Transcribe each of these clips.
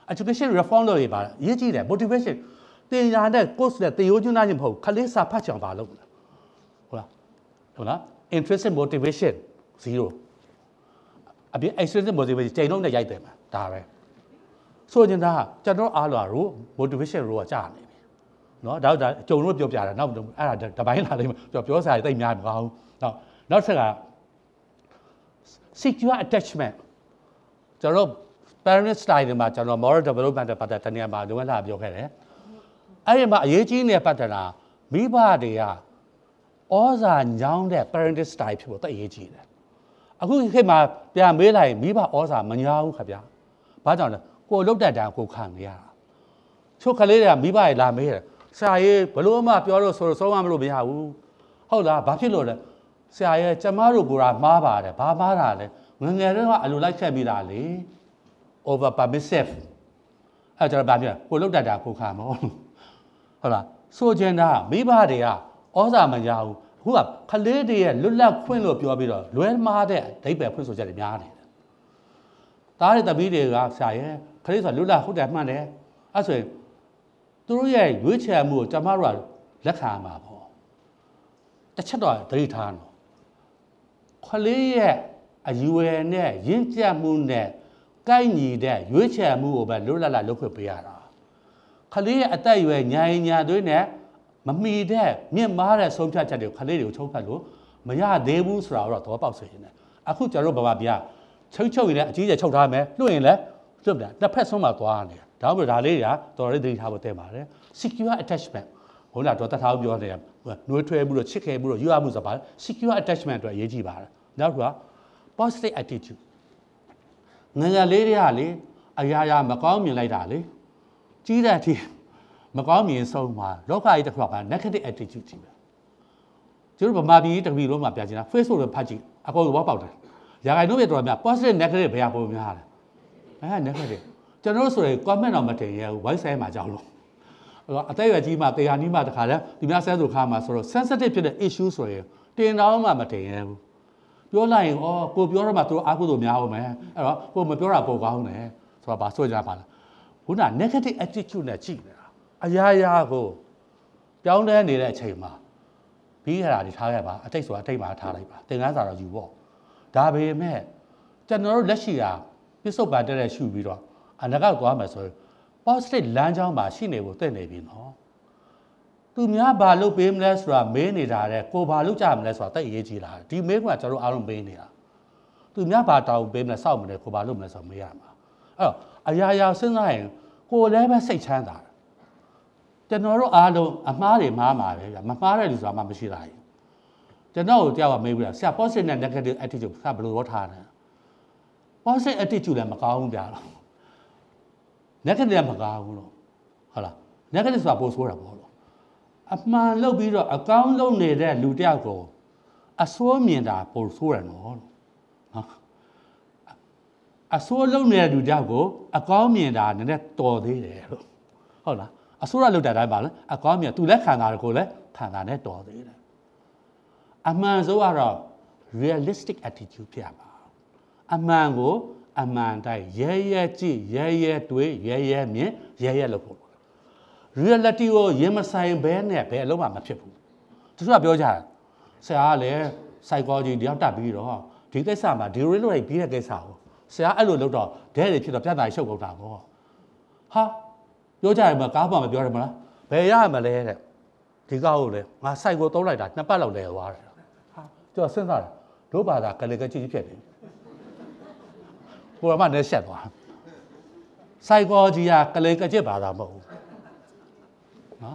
education reform လို့ရပါရေးကြည့်တယ် motivation တင်ညာတဲ့ course နဲ့တေရိုးကျွန်းသားချင်းမဟုတ်ခလေးစာဖတ်ချောင်ပါလို့ဟုတ်လား intrinsic motivation 0အပြင် extrinsic motivation ချိန်လုံးနဲ့ရိုက်တယ်မှာဒါပဲဆိုရင်ဒါကျွန်တော်အားလာလို့ motivation ရောကြာနေပြီနော်ဒါကြုံလို့ပြောပြတာနောက်အဲ့ဒါတပိုင်းလာလိမ့်မယ်ပြောစရာတိတ်များမကောင်းဘူးနောက်ဆက်က secure attachment ကျွန်တော် parent style တွေမှာကျွန်တော် moral development တဲ့ပတ်သက်တဲ့နေရာမှာလုံးဝလာပြောခဲ့တယ်အဲ့ဒီမှာအရေးကြီးနေတဲ့ပတ်သက်တာမိဘတွေကဩဇာညောင်းတဲ့ parenting style ဖြစ်ဖို့တအရေးကြီးတယ်အခုခေတ်မှာပြန်မေးလိုက်မိဘဩဇာမညောင်းဘူးခင်ဗျာဘာကြောင့်လဲကိုလုတ်တတ်တာကိုခံနေရတာချို့ကလေးတွေကမိဘတွေလာမေးတယ်ဆရာကြီးဘလို့မှပြောလို့ဆိုတော့ဆုံးမလို့မရဘူးဟုတ်လားဘာဖြစ်လို့လဲဆရာရဲ့ကျမတို့ကိုယ်ကမှားပါတယ်ဘာမှားတာလဲငငယ်တော့အလိုလိုက်ချက်ပြီးတာလေ over permissive အဲ့ကျွန်တော်ဗာပြောကိုလုတ်တတ်တာကိုခံမဟုတ်ဟုတ်လားဆိုချင်တာမိဘတွေကဩဇာမရဘူးအခုကခလေးတွေရဲ့လွတ်လပ်ခွင့်လို့ပြောပြီးတော့လွဲမှားတဲ့အဓိပ္ပာယ်ဖွင့်ဆိုချက်တွေများနေတယ်။သားတွေတပီးတွေကဆရာရဲ့ခလေးဆိုလွတ်လပ်ဟုတ်တယ်မှန်တယ်။အဲ့ဆိုရင်သူတို့ရဲ့ရွေးချယ်မှုကိုကျွန်မတို့ကလက်ခံမှာပေါ့။တစ်ချက်တော့သတိထားနော်။ခလေးရဲ့အယူဝယ်နဲ့ရင့်ကျက်မှုနဲ့ကိုက်ညီတဲ့ရွေးချယ်မှုကိုပဲလွတ်လပ်လုပ်ခွင့်ပေးရတာ။ခလေးရဲ့အသက်အရွယ်ညာရင်ညာသွေးနဲ့မမီတဲ့မြင့်မားတဲ့ဆုံးဖြတ်ချက်တွေကိုခလေးတွေကိုချုပ်ဖတ်လို့မရသေးဘူးဆိုတာတော့သဘောပေါက်စေရင်လည်းအခုကျွန်တော်တို့ဘာပြချုပ်ရင်လည်းအကြီးကျယ်ချုပ်ထားမယ်လွှတ်ရင်လည်းလွှတ်တယ်တစ်ဖက်ဆုံးမှာသွားနေတယ်ဒါမှမဟုတ်ဒါလေးတွေကတော်တော်လေးသတိထားဖို့တင်ပါတယ် secure attachment ဟိုလားတော့တထားပြောနေတယ်နှွေးထွေးမှုတော့ချစ်ခင်မှုတော့ယူရမှုဆိုတာ secure attachment အတွက်အရေးကြီးပါတယ်နောက်တစ်ခုက positive attitude ငယ်ငယ်လေးတွေကလေအရာမကောင်းမြင်လိုက်တာလေကြီးတဲ့အထိမကောင်းမြင်ဆုံးမှာလောကကြီးတစ်ခုက negative attitude ကြီးပဲကျတို့ဗမာပြည်တပီလုံးမှာပြချင်တာ Facebook တွေဖတ်ကြည့်အကုန်လုံးပေါက်တယ်ရာခိုင်နှုန်းပြတော်များ positive negative ဘယ်ဟာပုံများလဲအဲ negative ကျွန်တော်တို့ဆိုရင် comment တော့မတင်ရဘူး voice မှာကြောက်လို့အသက်အရွယ်ကြီးမှတေဟာနီးမှတခါလဲဒီများဆဲဆိုခါမှာဆိုတော့ sensitive ဖြစ်တဲ့ issue ဆိုရင်တင်တော့မှမတင်ရဘူးပြောလိုက်ရင်ကိုပြောတော့မှသူတို့အားကိုးလို့များအောင်မယ်အဲ့တော့ကိုမပြောတာပိုကောင်းတယ်ဆိုတော့ဗာဆိုကြပါလားခုန negative attitude နဲ့ကြည့်နေတာအရာကိုပြောင်းလဲနေတဲ့အချိန်မှာပြီးရတာဒီထားခဲ့ပါအတိတ်ဆိုတာအတိတ်မှာထားလိုက်ပါသင်္ကန်းစာတော့ယူပေါ့ဒါပေမဲ့ကျွန်တော်တို့လက်ရှိဟာပြစ္ဆုတ်ပန်တဲ့ရှုပြီးတော့အနာဂတ်သွားမယ်ဆိုရင် positive လမ်းကြောင်းမှာရှိနေဖို့တင့်နေပြီနော်သူများဘာလုပ်ပေးမလဲဆိုတာမေးနေတာတဲ့ကိုဘာလုပ်ကြမလဲဆိုတာတိတ်အရေးကြီးတာဒီမေးခွန်းကကျွန်တော်အားလုံးမေးနေတာသူများဘာတောင်းပေးမလဲစောက်မလဲကိုဘာလုပ်မလဲဆိုတော့မေးရမှာအဲ့တော့အရာစဉ်းစားရင်ကိုလည်းပဲစိတ်ချမ်းသာကျွန်တော်တို့အားလုံးအမှားတွေမှားမှာပဲဗျမမှားတဲ့လူဆိုတာမှမရှိတာကြီးကျွန်တော်တို့ကြောက်မေးပြီးတော့ဆရာ positive နဲ့ negative attitude ဆရာဘယ်လိုရောထားလဲ positive attitude လည်းမကောင်းဘူးဗျာ negative လည်းမကောင်းဘူးလို့ဟုတ်လား negative ဆိုတာပိုဆိုးတာပေါ့လို့အမှန်လုပ်ပြီးတော့အကောင်းလုပ်နေတဲ့လူတယောက်ကိုအဆိုးမြင်တာပိုဆိုးတယ်နော်နော်အဆိုးလုပ်နေတဲ့လူတယောက်ကိုအကောင်းမြင်တာနည်းနည်းတော်သေးတယ်လို့ဟုတ်လားအဆိုးရလုပ်တဲ့တိုင်းပါလေအကောင်းမြင်သူလည်းခံတာကိုလည်းခံတာနဲ့တော်သေးတယ်အမှန်ဆုံးကတော့ realistic attitude ဖြစ်ရပါအမှန်ကိုအမှန်တိုင်းရဲကြည့်ရဲတွေးရဲမြင်ရဲလုပ်ဖို့ reality ကိုရင်မဆိုင်ဘဲနဲ့ဘယ်အလုံးမှမဖြစ်ဘူးသူကပြောကြတယ်ဆရာကလည်း psychology တယောက်တက်ပြီးတော့ဒီကိစ္စမှာဒီလိုလုပ်လိုက်ပြီးတဲ့ကိစ္စကိုဆရာအဲ့လိုလုပ်တော့ဒဲတွေဖြစ်တော့ပြဿနာရှုပ်ကုန်တာပေါ့ဟာပြောကြတယ်မကားမှမပြောရမလားဘယ်ရမလဲတဲ့ဒီကောက်ကိုလေငါစိုက်ကိုသုံးလိုက်တာ2ပတ်လောက်လဲသွားတယ်ဟာကျွန်တော်စဉ်းစားတယ်တို့ဘာသာကလေးကကြည့်ဖြစ်တယ်ကိုယ်ကမှလည်းရှက်သွားစိုက်ကောကြီးကလေးကကြည့်ဘာသာမဟုတ်ဘူးနော်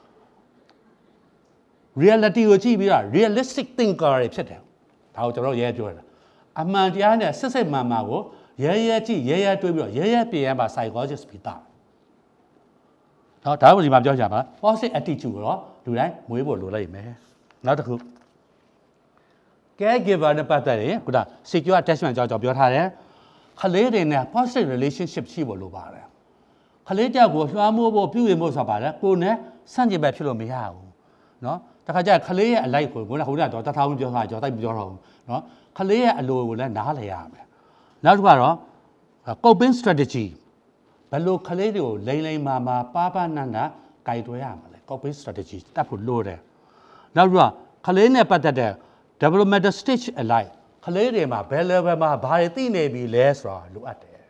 reality ကိုကြည့်ပြီးတော့ realistic thinker တွေဖြစ်တယ်ဒါကိုကျွန်တော်ရဲပြောရတာအမှန်တရားနဲ့စစ်မှန်မှကိုရဲကြည့်ရဲတွေးပြီးတော့ရဲပြင်ရမှာ psychologist ပြီးသားနော်ဒါမှဒီမှာပြောကြပါ positive attitude ကိုတော့လူတိုင်းမွေးဖို့လိုလိုက်မယ်နောက်တစ်ခု caregiver နဲ့ပတ်သက်ရင်ခုန secure attachment ကြောင့်ပြောထားတယ်ခလေးတွေနဲ့ positive relationship ရှိဖို့လိုပါတယ်ခလေးကြောက်ကိုလွှမ်းမိုးဖို့ပြုရင်ဖို့ဆိုတာပါတယ်ကိုယ်နဲ့ဆန့်ကျင်ဘက်ဖြစ်လို့မရဘူးနော်တခါကျခလေးရဲ့အလိုက်ကိုခုနကတော့တထောင်ပြောတာကြောက်တိုက်ပြောတော့နော်ခလေးရဲ့အလိုကိုလည်းနားလည်ရမယ်နောက်တစ်ခါတော့ coping strategy ဘယ်လိုကလေးတွေကိုလိမ့်လိမ့်မာမာပါပါနန်းနာကြိုက်တွဲရမှာလဲ coping strategy တက်ဖို့လိုတယ်နောက်ပြီးတော့ကလေးနဲ့ပတ်သက်တဲ့ developmental stage အလိုက်ကလေးတွေမှာဘယ် level မှာဘာတွေသိနေပြီလဲဆိုတာလိုအပ်တယ်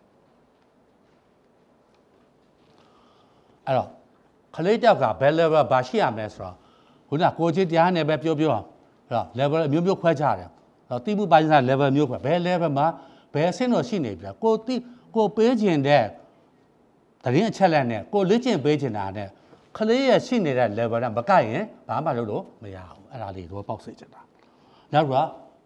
အဲ့တော့ကလေးတောက်ကဘယ် level ဘာရှိရမလဲဆိုတော့ခုနကိုချင်းတရားနဲ့ပဲပြောအဲ့တော့ level အမျိုးမျိုးခွဲခြားတယ်တော့တိမှုပိုင်းဆိုင် level မျိုးခွဲဘယ် level မှာဘယ်အဆင့်တော့ရှိနေပြီလားကိုပေးခြင်းတဲ့တရင်အချက်လက်နဲ့ကိုလေ့ကျင့်ပေးခြင်းတာနဲ့ကလေးရဲ့ရှိနေတဲ့ level နဲ့မကိုက်ရင်ဘာမှလုပ်လို့မရဘူးအဲ့ဒါလေးတော့ပေါက်စေချင်တာနောက်တော့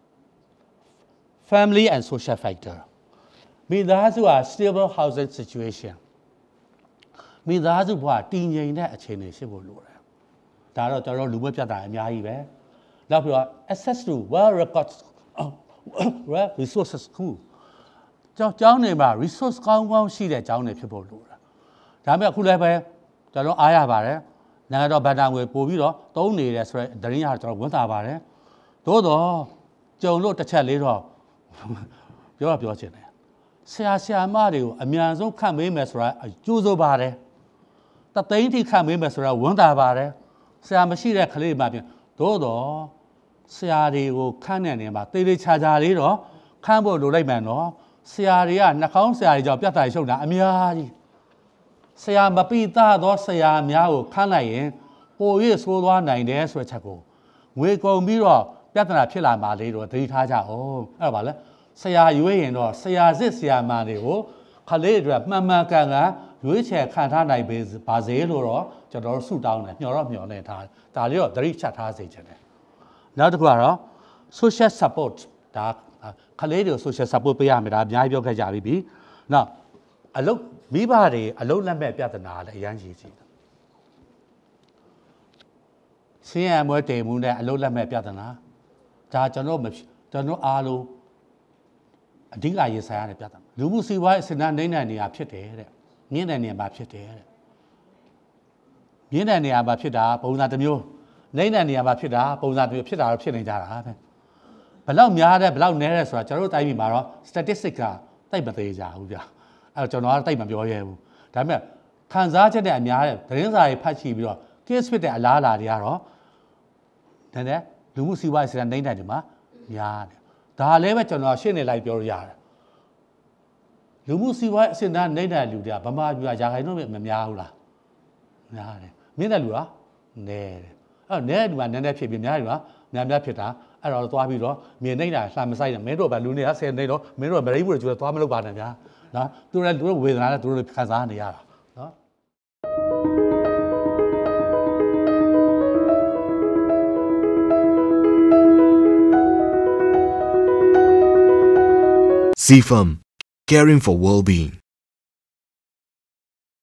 family and social factor မိသားစုဟာ stable housing situation မိသားစုဘဝတည်ငြိမ်တဲ့အခြေအနေရှိဖို့လိုတယ်ဒါတော့ကျွန်တော်လူမှုပြဿနာအများကြီးပဲနောက်ပြီးတော့ access to well records resources ခုကျောင်းတွေမှာ resource ကောင်းရှိတဲ့ကျောင်းတွေဖြစ်ဖို့လိုတယ်ဒါပေမဲ့အခုလည်းပဲကျွန်တော်အားရပါတယ်နိုင်ငံတော်ဗန်ဒါငွေပို့ပြီးတော့သုံးနေတယ်ဆိုတော့သတင်းရကျွန်တော်ဝန်တာပါတယ်သို့တော့ကြုံလို့တစ်ချက်လေးတော့ပြောချင်တယ်ဆရာမတွေကိုအများဆုံးခန့်မေးမယ်ဆိုတာကြိုးစိုးပါတယ်တသိန်းထိခန့်မေးမယ်ဆိုတာဝန်တာပါတယ်ဆရာမရှိတဲ့ကလေးမှပြင်သို့တော့ဆရာတွေကိုခန့်တဲ့နေရာမှာတေးသေးချာချာလေးတော့ခန့်ဖို့လိုလိုက်မှန်တော့ဆရာတွေကနှာခေါင်းဆရာတွေကြောင့်ပြတ်တာရှုပ်တာအများကြီးဆရာမပိသားသောဆရာများကိုခန့်လိုက်ရင်ပို၍ဆိုးသွားနိုင်တယ်ဆိုတဲ့ချက်ကိုငွေကုန်ပြီးတော့ပြဿနာဖြစ်လာမှလေးတော့သတိထားကြအောင်အဲ့ဒါပါလေဆရာရွေးရင်တော့ဆရာစစ်ဆရာမတွေကိုခလေးတွေမှန်ကန်ရွေးချယ်ခံထားနိုင်ပါစေလို့တော့ကျွန်တော်တို့ဆုတောင်းတယ်မျှော်နေထားဒါလေးတော့သတိချက်ထားစေချင်တယ်နောက်တစ်ခုကတော့ social support ဒါခလေးတွေကို social support ပေးရမယ်ဒါအများကြီးပြောခဲ့ကြပြီနောက်အလုပ်မိဘတွေအလုပ်လက်မဲ့ပြဿနာလည်းအရန်ရှိတယ်ဆင်းရဲမွဲတေမှုနဲ့အလုပ်လက်မဲ့ပြဿနာဒါကျွန်တော်အားလုံးအဓိကရေးဆိုင်ရတဲ့ပြဿနာလူမှုစီးပွားရေးအစဉ်အနိုင်တဲ့နေရာဖြစ်တယ်တဲ့မြင့်တဲ့နေရာမှာဖြစ်တယ်တဲ့မြင့်တဲ့နေရာမှာဖြစ်တာပုံစံတစ်မျိုးနိုင်တဲ့နေရာမှာဖြစ်တာပုံစံတစ်မျိုးဖြစ်တာတော့ဖြစ်နေကြတာပဲဘလောက်များတယ်ဘလောက်နည်းတယ်ဆိုတာကျွန်တော်တို့တိုင်းပြည်မှာတော့ statistic ကတိတ်မသေးကြဘူးဗျအဲ့တော့ကျွန်တော်ကတော့တိတ်မပြောရဲဘူးဒါပေမဲ့ခံစားချက်နဲ့အများတဲ့သတင်းစာတွေဖတ်ကြည့်ပြီးတော့ case ဖြစ်တဲ့အလားအလာတွေကတော့နည်းနည်းလူမှုစီးပွားရေးစတဲ့နိုင်တဲ့တွေမှာများတယ်ဒါလည်းပဲကျွန်တော်ရှင်းနေလိုက်ပြောလို့ရတယ်လူမှုစီးပွားရေးအစဉ်သားနိုင်တဲ့လူတွေကဗမာပြည်ကယာခိုင်တော့မများဘူးလားများတယ်မြင့်တဲ့လူကနည်းတယ်အဲ့နည်းတဲ့လူကနည်းနည်းဖြစ်ပြီးများတယ်ကများဖြစ်တာအဲ့တော့သွားပြီးတော့မြင်နေတာလှမ်းမဆိုင်တယ်မင်းတို့ကလူတွေက10နေတော့မင်းတို့ကမရိဘူးကျွေးသွားမလုပ်ပါနဲ့ဗျာနော်သူတို့ဝေဒနာနဲ့သူတို့ခံစားနေရတာနော် CFM, caring for well-being.